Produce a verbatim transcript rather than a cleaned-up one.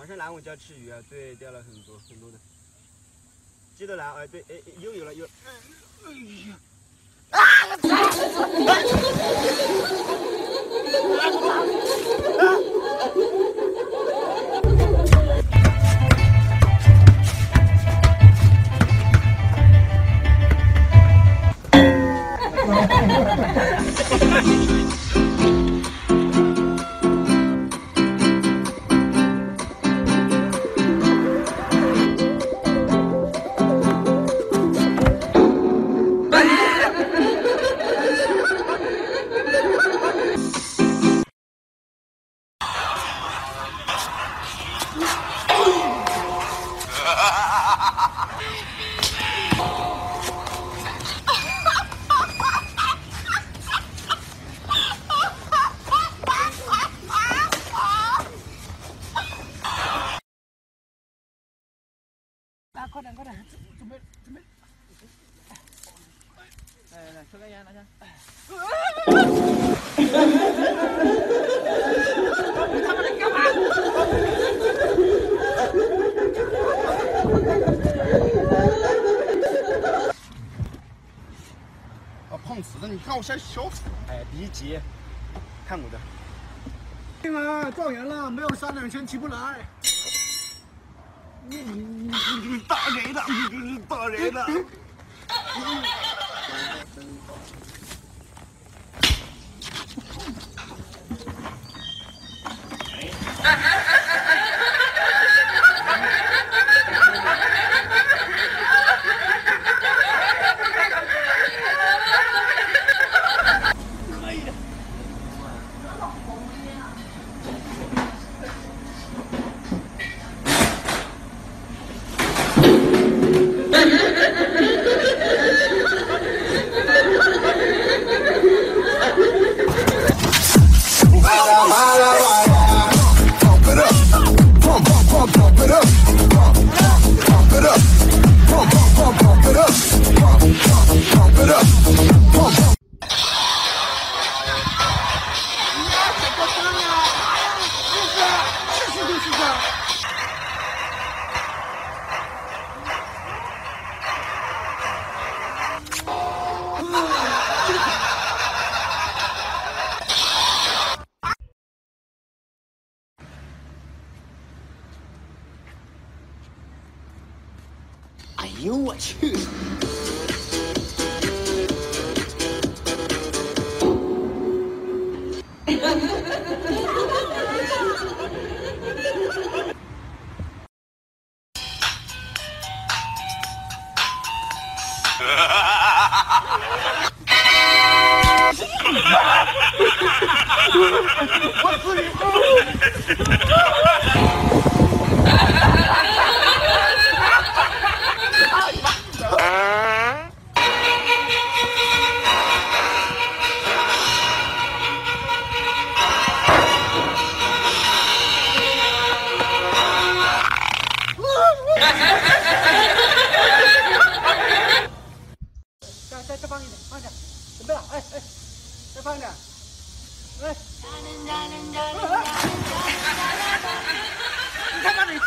上来我家吃鱼啊，对，钓了很多很多的。记得来，哎，对，哎，又有了，有。哎呀！啊！ 来，快点，快点，准备，准备。来来来，抽根烟，拿下。他们在干嘛？ 啊，碰瓷的！你看我现在笑死了。 哎，第一集，看我的。 定啊，状元了，没有三两千起不来。你你你打人了！你打人了！ 哎呦我去！ 我自己再再再放一点，放一点，准备了，哎哎，再放一点，哎，你他妈你